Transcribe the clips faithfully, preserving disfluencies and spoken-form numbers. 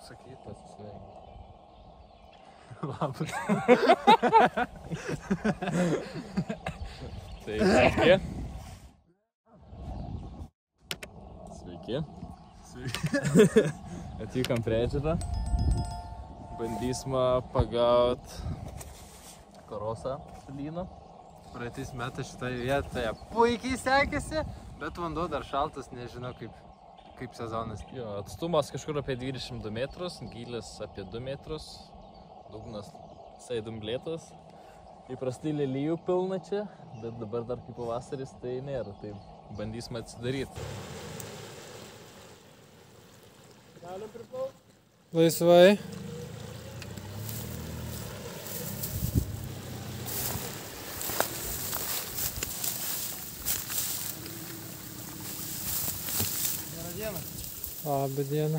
sakyt, pasisveikinti. Labas. Tai sveiki. Sveiki. Sveiki. Atvykom prie ežero. Bandysime pagauti karosą su lynu. Praeitais metais šitoje vietoje puikiai sekėsi, bet vanduo dar šaltas, nežinau kaip, kaip sezonas. Jo, atstumas kažkur apie dvidešimt du metrus, gylis apie du metrus, dugnas visai dumblėtas. Įprastai lelijų pilna čia, bet dabar dar kaip pavasaris tai nėra, tai bandysime atsidaryti. Galim priplaukti? Laisvai. Labą dieną.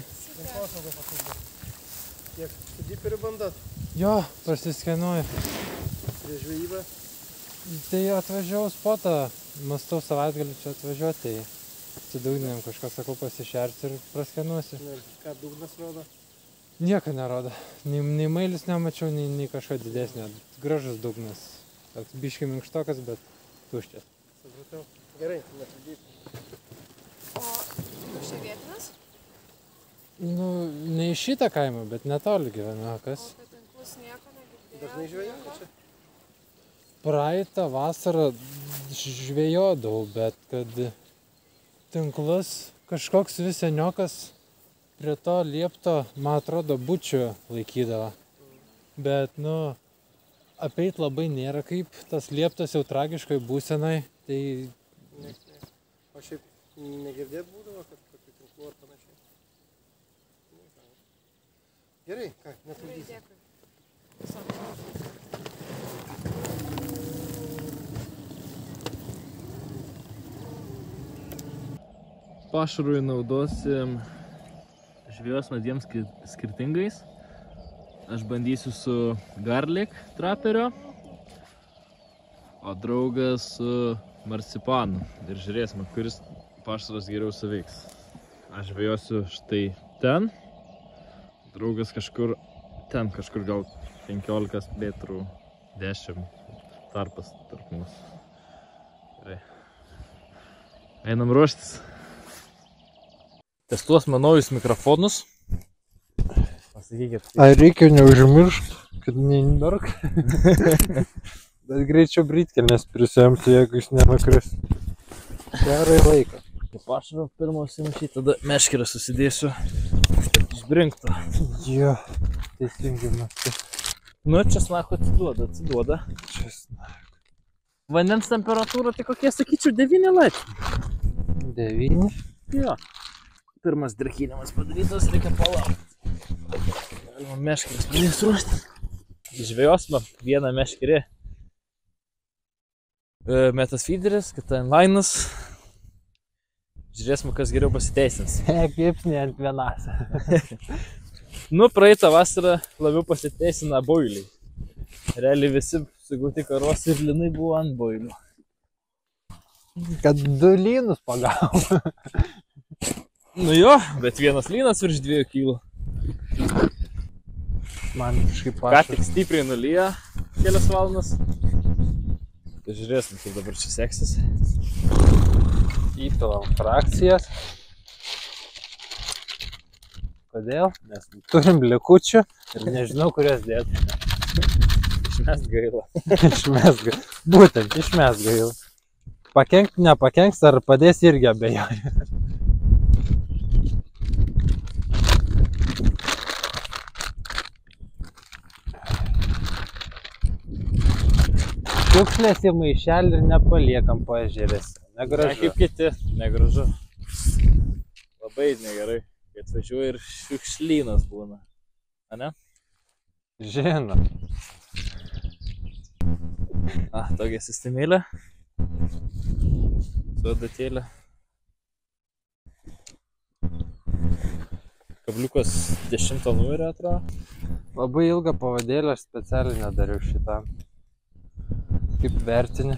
Kiek su diperiu bandat? Jo, prasiskenuoju. Prie žvejybą? Tai atvažiavau spotą, mąstau savaitgalį čia atvažiuoti, tai atsidugninėm kažką, sakau, pasišerti ir praskenuosiu. Ir ką dugnas rodo? Nieko nerodo. Nei, nei mailis nemačiau, nei, nei kažko didesnio. Gražus dugnas. Toks biškai minkštokas, bet tuščias. Supratau. Gerai, nesudėti. O tu čia vietinis? Nu, ne iš šitą kaimą, bet netoli gyvenu, kas? O apie tinklus nieko negirdėjau. Dažnai žvejojai čia? Praeitą vasarą žvejodavau, bet kad tinklus kažkoks vis seniokas prie to liepto, man atrodo, bučių laikydavo. Bet, nu, apeit labai nėra kaip, tas lieptas jau tragiškai būsenai, tai... Ne, ne. O šiaip negirdėt būdavo, kad tokių tinklų ar panašiai? Gerai, ką, netrukdysi. Dėkui. Pašarui naudosim žvejos mediems skirtingais. Aš bandysiu su garlic traperio, o draugas su marcipanu. Ir žiūrėsime, kuris pašaras geriau suveiks. Aš žvejosiu štai ten. Draugas kažkur ten, kažkur gal penkiolika metrų, dešimt tarpas tarp mūsų. Gerai. Einam ruoštis. Testuosime naujus mikrofonus. Pasakykit. Ar reikia neužmiršti, kad neįdark? Bet greičiau brytkelnes prisijemti, jeigu jis nenukris. Gerai laiką. Pašaro pirmą užsimušyti, tada meškerę susidėsiu, kad išbrinktų. Jo, teisingai mąstai. Nu, česnako atsiduoda, atsiduoda. Česnako. Vandens temperatūra tai kokie, sakyčiau, devyni laipsniai. Devyni? Jo. Pirmas drėkinimas padarytas, reikia palaukti. Galima meškerės pradės ruošti. Žvejosime vieną meškerį. Metas feederis, kita inlinas. Žiūrėsime, kas geriau pasiteisins. Kepsnė ant vienas. Nu, praeitą vasarą labiau pasiteisina boiliai. Realiai visi sugauti karosai ir linai buvo ant boilių. Kad du lynus pagavo. Nu jo, bet vienas lynas virš dviejų kilų. Man kažkaip Ką pašaras. tik stipriai nulyja kelias valandas. Tai žiūrėsim, kaip dabar čia seksis. Įpilam frakcijas. Kodėl? Nes turim likučių ir nežinau, kurias dėti. Išmest gaila. Išmes gaila. Būtent, išmes gaila. Pakenkt, nepakenks, ar padės irgi abejoju. Šiukšlės į maišelį ir nepaliekam po ežerėse. Ne Negražu. kaip kiti, negražu. Labai negerai, kai atvažiuoja ir šiukšlynas būna. A ne? Žinau. A, tokia sistemėlė. Su adatėlė. Kabliukas dešimto numerio atrodo. Labai ilgą pavadėlę aš specialiai nedariau šitą. Kaip vertini?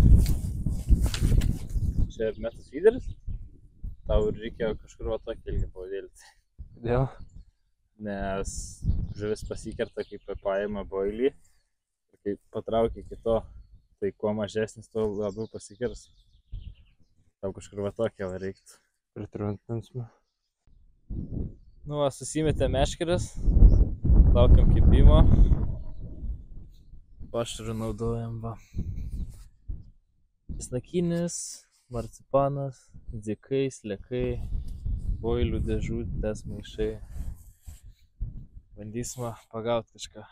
Čia metas feederis. Tau reikėjo kažkur va tokį ilgą pavadėlį. Kodėl? nes žuvis pasikerta, kaip paima boilį. Ir kai patraukia kito, tai kuo mažesnis, tuo labiau pasikirs. Tau kažkur va tokia va reiktų. Pritrumpinsim. Nu, va, susimetė meškeres, laukiam kepimo. Pašarų naudojam, va. Snakinis, marcipanas, dzikai, slekai, boilių dėžutės, maišai. Bandysime pagauti kažką.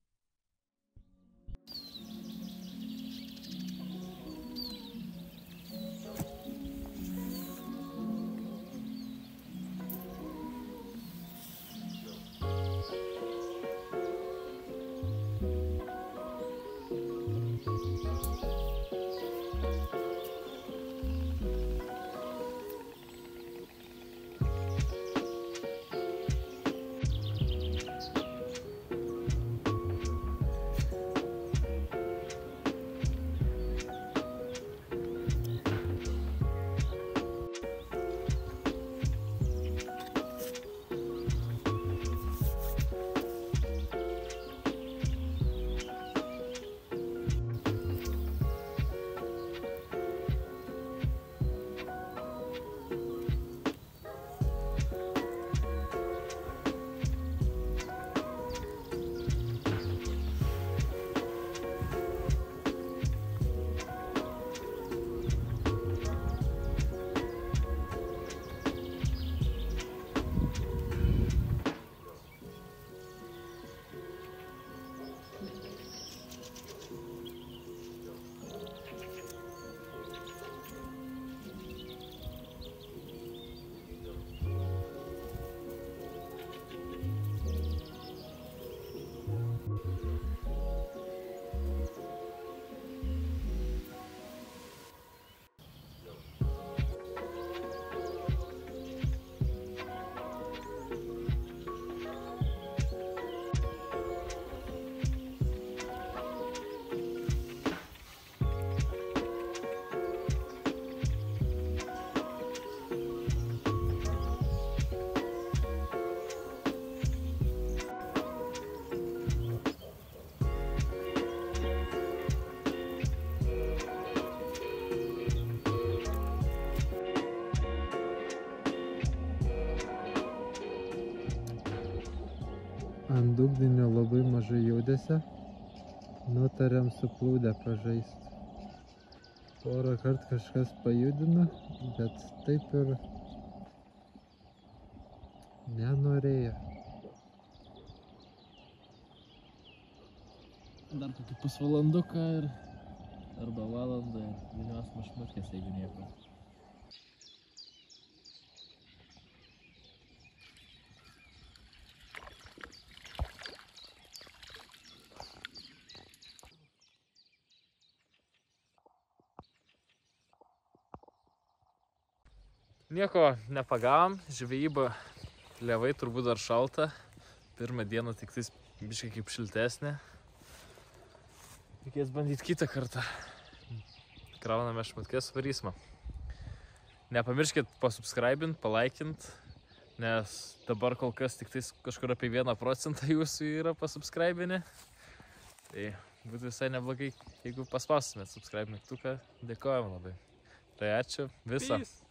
Ant dugninio labai mažai judesio, nutarėm suplūdę pažaisti. Porą kart kažkas pajudino, bet taip ir nenorėjo. Dar kokį pusvalanduką ir arba valandą ir vynios mašmutkės, jeigu nieko. Nieko nepagavom, žvejyba levai turbūt dar šalta. Pirmą dieną tik tais biškai kaip šiltesnė. Reikės bandyti kitą kartą. Krauname šmutkės, varysime. Nepamirškit pasubscribint, palaikint, nes dabar kol kas tik tais kažkur apie vieną procentą jūsų yra pasubscribinę. Tai būtų visai neblogai, jeigu paspaustumėt subscribe mygtuką. Dėkojam labai. Tai ačiū. Visą. Peace.